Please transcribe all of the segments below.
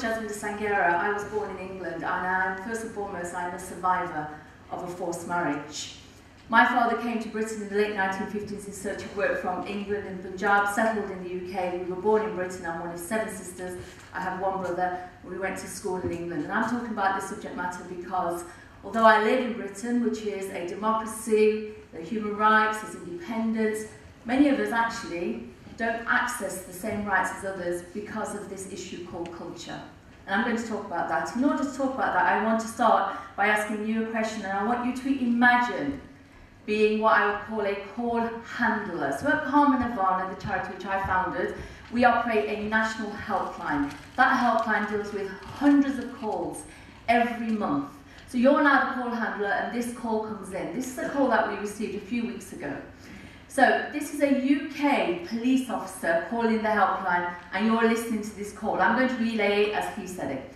Jasvinder Sanghera. I was born in England, and first and foremost, I'm a survivor of a forced marriage. My father came to Britain in the late 1950s in search of work from England and Punjab, settled in the UK. We were born in Britain. I'm one of 7 sisters. I have 1 brother. We went to school in England. And I'm talking about this subject matter because although I live in Britain, which is a democracy, there are human rights, there's independence, many of us actually don't access the same rights as others because of this issue called culture. And I'm going to talk about that. In order to talk about that, I want to start by asking you a question, and I want you to imagine being what I would call a call handler. So at Kaur Nirvana, the charity which I founded, we operate a national helpline. That helpline deals with hundreds of calls every month. So you're now the call handler, and this call comes in. This is a call that we received a few weeks ago. So this is a UK police officer calling the helpline, and you're listening to this call. I'm going to relay it as he said it.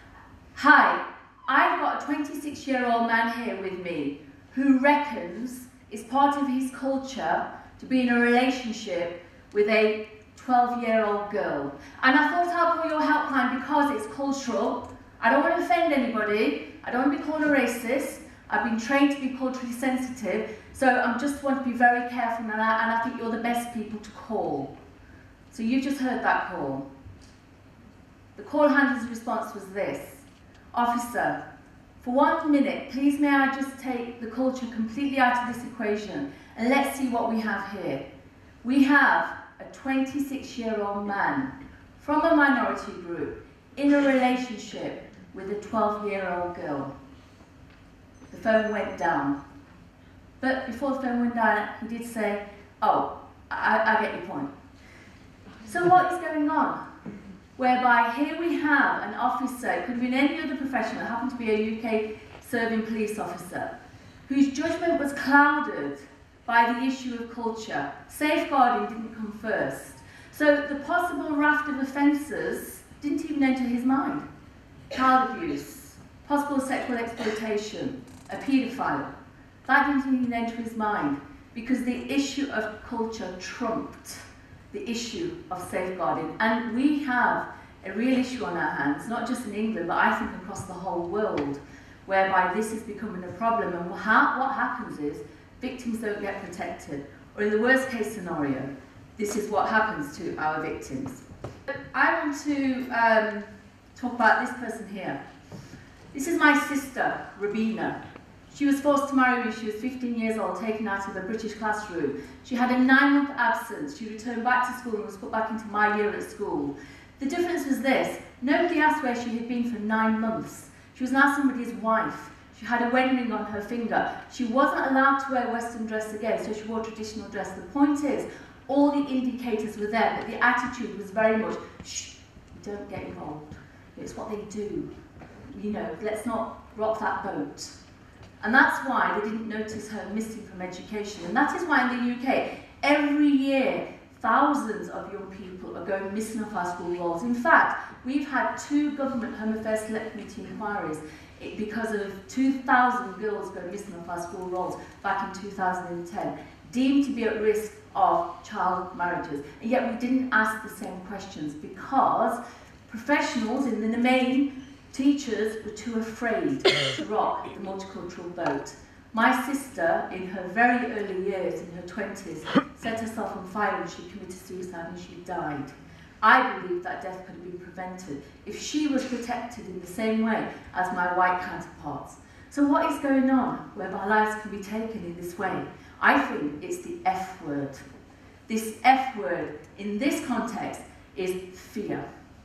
Hi, I've got a 26-year-old man here with me who reckons it's part of his culture to be in a relationship with a 12-year-old girl. And I thought I'll call your helpline because it's cultural. I don't want to offend anybody. I don't want to be called a racist. I've been trained to be culturally sensitive, so I just want to be very careful, and I think you're the best people to call. So you just heard that call. The call handler's response was this: Officer, for 1 minute, please may I just take the culture completely out of this equation, and let's see what we have here. We have a 26-year-old man from a minority group in a relationship with a 12-year-old girl. The phone went down. But before the phone went down, he did say, oh, I get your point. So what is going on? Whereby here we have an officer, it could have been any other profession, it happened to be a UK serving police officer, whose judgment was clouded by the issue of culture. Safeguarding didn't come first. So the possible raft of offences didn't even enter his mind. Child abuse, possible sexual exploitation, a paedophile. That didn't even enter his mind because the issue of culture trumped the issue of safeguarding. And we have a real issue on our hands, not just in England, but I think across the whole world, whereby this is becoming a problem. And what happens is victims don't get protected. Or in the worst case scenario, this is what happens to our victims. I want to talk about this person here. This is my sister, Rabina. She was forced to marry when she was 15 years old, taken out of a British classroom. She had a 9-month absence. She returned back to school and was put back into my year at school. The difference was this: nobody asked where she had been for 9 months. She was now somebody's wife. She had a wedding ring on her finger. She wasn't allowed to wear Western dress again, so she wore traditional dress. The point is, all the indicators were there, but the attitude was very much, shh, don't get involved. It's what they do. You know, let's not rock that boat. And that's why they didn't notice her missing from education. And that is why in the UK, every year, thousands of young people are going missing off our school rolls. In fact, we've had 2 Government Home Affairs Select Committee inquiries because of 2,000 girls going missing off our school rolls back in 2010, deemed to be at risk of child marriages. And yet we didn't ask the same questions because professionals, in the main, teachers were too afraid to rock the multicultural boat. My sister, in her very early years, in her 20s, set herself on fire and she committed suicide and she died. I believe that death could have been prevented if she was protected in the same way as my white counterparts. So what is going on whereby lives can be taken in this way? I think it's the F word. This F word, in this context, is fear.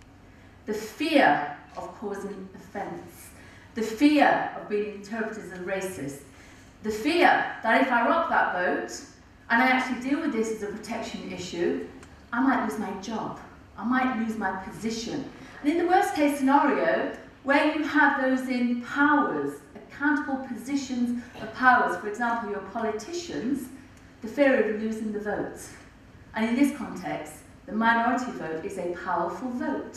The fear of causing offence. The fear of being interpreted as racist. The fear that if I rock that boat, and I actually deal with this as a protection issue, I might lose my job. I might lose my position. And in the worst case scenario, where you have those in powers, accountable positions of powers, for example, your politicians, the fear of losing the vote. And in this context, the minority vote is a powerful vote.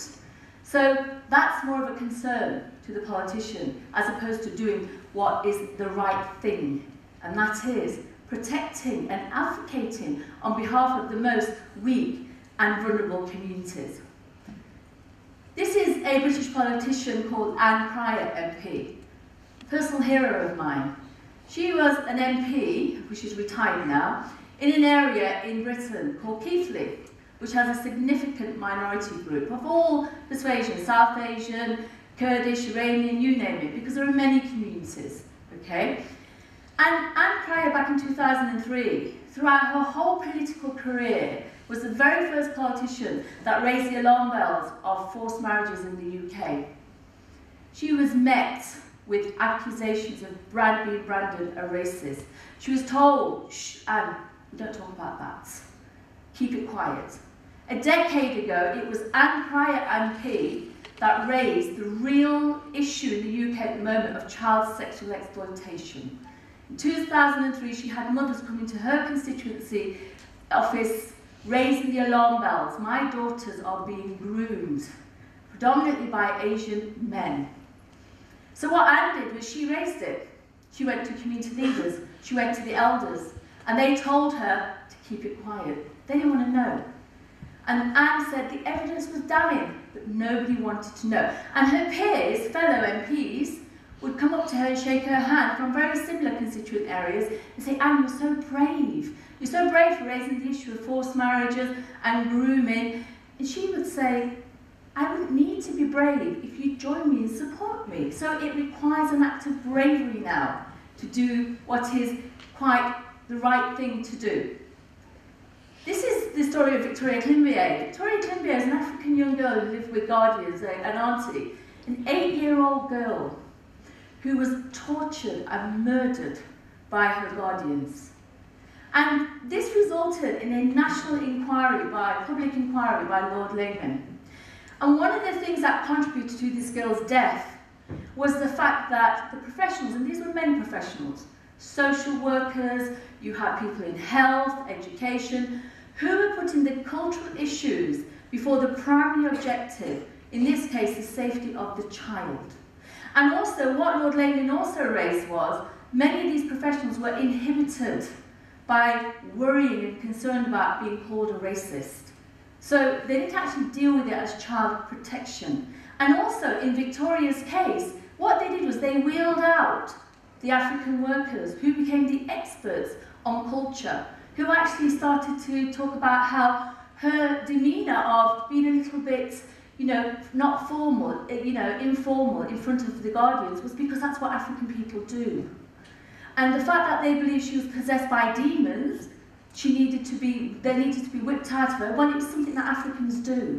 So that's more of a concern to the politician as opposed to doing what is the right thing. And that is protecting and advocating on behalf of the most weak and vulnerable communities. This is a British politician called Anne Pryor MP, a personal hero of mine. She was an MP, which is retired now, in an area in Britain called Keighley, which has a significant minority group of all persuasions, South Asian, Kurdish, Iranian, you name it, because there are many communities, okay? And Anne Pryor, back in 2003, throughout her whole political career, was the very first politician that raised the alarm bells of forced marriages in the UK. She was met with accusations of being branded a racist. She was told, shh, Anne, we don't talk about that. Keep it quiet. A decade ago, it was Anne Pryor MP that raised the real issue in the UK at the moment of child sexual exploitation. In 2003, she had mothers coming to her constituency office raising the alarm bells. My daughters are being groomed, predominantly by Asian men. So what Anne did was she raised it. She went to community leaders, she went to the elders, and they told her to keep it quiet. They didn't want to know. And Anne said the evidence was damning, but nobody wanted to know. And her peers, fellow MPs, would come up to her and shake her hand from very similar constituent areas and say, Anne, you're so brave. You're so brave for raising the issue of forced marriages and grooming. And she would say, I wouldn't need to be brave if you join me and support me. So it requires an act of bravery now to do what is quite the right thing to do. This is the story of Victoria Climbié. Victoria Climbié is an African young girl who lived with guardians, an auntie, an 8-year-old girl who was tortured and murdered by her guardians. And this resulted in a national inquiry, public inquiry by Lord Layman. And one of the things that contributed to this girl's death was the fact that the professionals, and these were many professionals, social workers, you had people in health, education, who were putting the cultural issues before the primary objective, in this case, the safety of the child. And also, what Lord Layman also raised was, many of these professionals were inhibited by worrying and concerned about being called a racist. So they didn't actually deal with it as child protection. And also, in Victoria's case, what they did was they wheeled out the African workers who became the experts on culture, who actually started to talk about how her demeanour of being a little bit, not formal, informal in front of the guardians was because that's what African people do. And the fact that they believed she was possessed by demons, they needed to be whipped out of her, well, it was something that Africans do.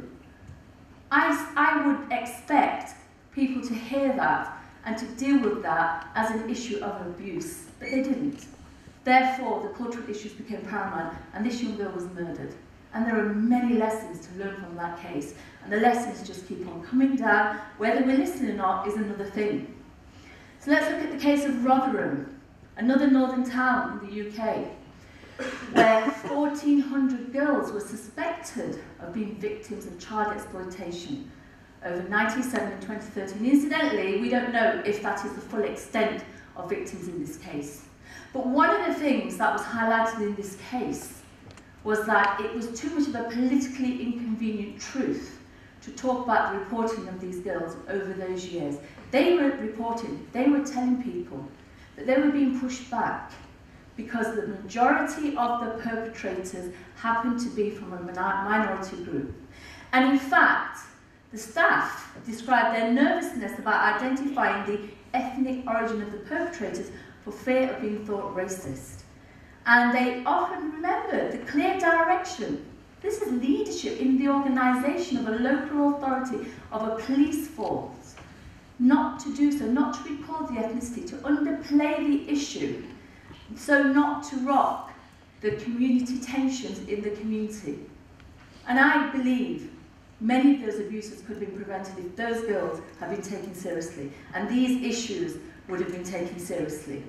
I would expect people to hear that and to deal with that as an issue of abuse, but they didn't. Therefore, the cultural issues became paramount, and this young girl was murdered. And there are many lessons to learn from that case, and the lessons just keep on coming down. Whether we're listening or not is another thing. So let's look at the case of Rotherham, another northern town in the UK, where 1,400 girls were suspected of being victims of child exploitation over 1997 and 2013. Incidentally, we don't know if that is the full extent of victims in this case. But one of the things that was highlighted in this case was that it was too much of a politically inconvenient truth to talk about the reporting of these girls over those years. They were reporting, they were telling people that they were being pushed back because the majority of the perpetrators happened to be from a minority group. And in fact, the staff described their nervousness about identifying the ethnic origin of the perpetrators for fear of being thought racist. And they often remembered the clear direction. This is leadership in the organisation of a local authority, of a police force, not to do so, not to report the ethnicity, to underplay the issue, so not to rock the community tensions in the community. And I believe many of those abuses could have been prevented if those girls had been taken seriously, and these issues would have been taken seriously.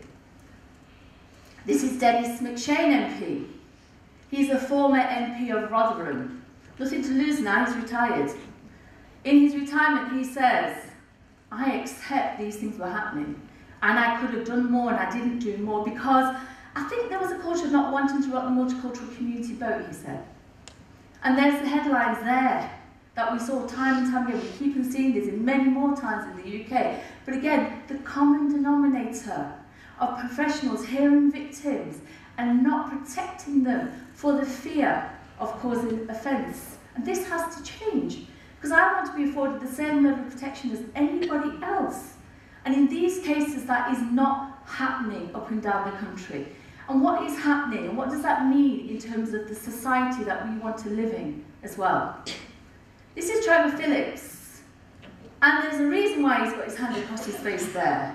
This is Dennis McShane MP. He's a former MP of Rotherham. Nothing to lose now, he's retired. In his retirement, he says, I accept these things were happening, and I could have done more and I didn't do more because I think there was a culture of not wanting to rock the multicultural community boat, he said. And there's the headlines there. that we saw time and time again. We keep on seeing this in many more times in the UK. But again, the common denominator of professionals hearing victims and not protecting them for the fear of causing offence. And this has to change, because I want to be afforded the same level of protection as anybody else. And in these cases, that is not happening up and down the country. And what is happening, and what does that mean in terms of the society that we want to live in as well? This is Trevor Phillips, and there's a reason why he's got his hand across his face there.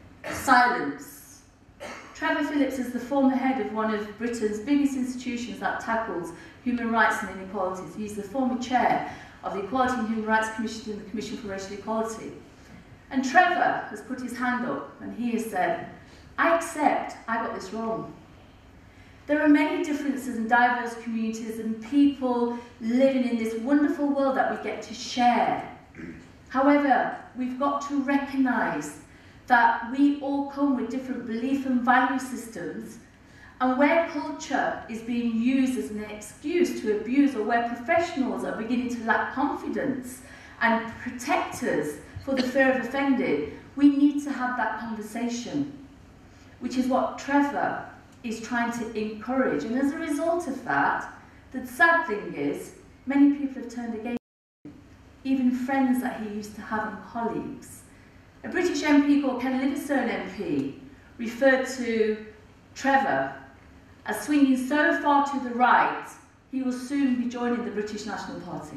Silence. Trevor Phillips is the former head of one of Britain's biggest institutions that tackles human rights and inequalities. He's the former chair of the Equality and Human Rights Commission and the Commission for Racial Equality. And Trevor has put his hand up and he has said, I accept I got this wrong. There are many differences in diverse communities and people living in this wonderful world that we get to share. However, we've got to recognise that we all come with different belief and value systems, and where culture is being used as an excuse to abuse, or where professionals are beginning to lack confidence and protectors for the fear of offending, we need to have that conversation, which is what Trevor is trying to encourage. And as a result of that, the sad thing is, many people have turned against him, even friends that he used to have and colleagues. A British MP called Ken Livingstone MP referred to Trevor as swinging so far to the right, he will soon be joining the British National Party.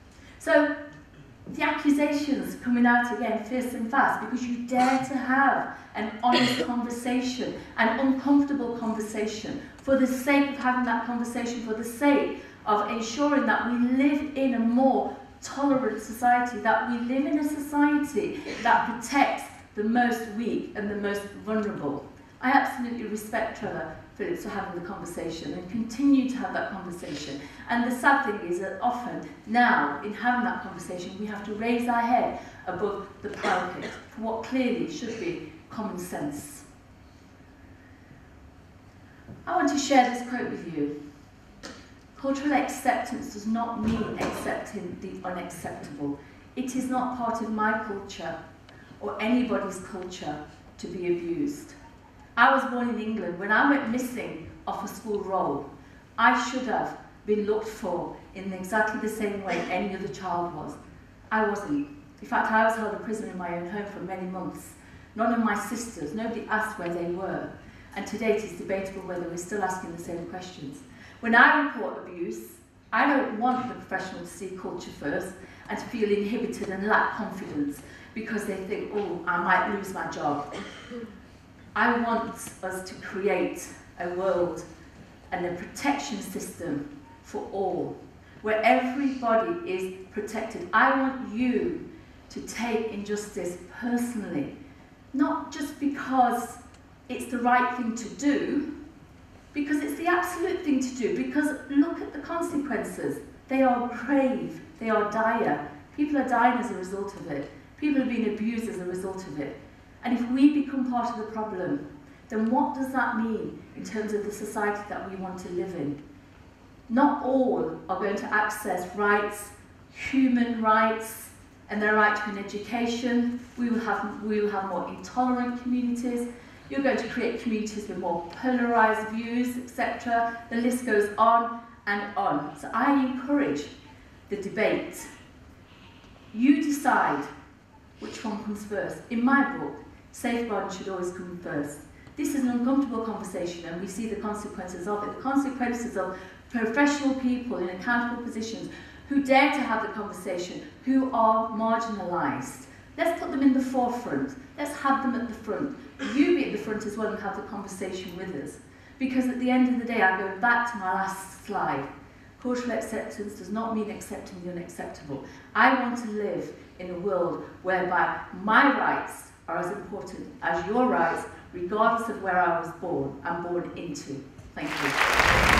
So the accusations coming out again fierce and fast because you dare to have an honest conversation, an uncomfortable conversation, for the sake of having that conversation, for the sake of ensuring that we live in a more tolerant society, that we live in a society that protects the most weak and the most vulnerable. I absolutely respect Trevor Phillips for having the conversation and continue to have that conversation. And the sad thing is that often now, in having that conversation, we have to raise our head above the parapet for what clearly should be common sense. I want to share this quote with you. Cultural acceptance does not mean accepting the unacceptable. It is not part of my culture or anybody's culture to be abused. I was born in England. When I went missing off a school roll, I should have been looked for in exactly the same way any other child was. I wasn't. In fact, I was held a prisoner in my own home for many months. None of my sisters, nobody asked where they were. And to date, it's debatable whether we're still asking the same questions. When I report abuse, I don't want the professional to see culture first and to feel inhibited and lack confidence because they think, oh, I might lose my job. I want us to create a world and a protection system for all, where everybody is protected. I want you to take injustice personally, not just because it's the right thing to do, because it's the absolute thing to do, because look at the consequences. They are grave, they are dire. People are dying as a result of it. People are being abused as a result of it. And if we become part of the problem, then what does that mean in terms of the society that we want to live in? Not all are going to access rights, human rights, and their right to an education. We will have more intolerant communities. You're going to create communities with more polarised views, etc. The list goes on and on. So I encourage the debate. You decide which one comes first. In my book, safeguarding should always come first. This is an uncomfortable conversation and we see the consequences of it. The consequences of professional people in accountable positions who dare to have the conversation, who are marginalised. Let's put them in the forefront. Let's have them at the front. You be at the front as well and have the conversation with us. Because at the end of the day, I go back to my last slide. Cultural acceptance does not mean accepting the unacceptable. I want to live in a world whereby my rights are as important as your rights, regardless of where I was born and born into. Thank you.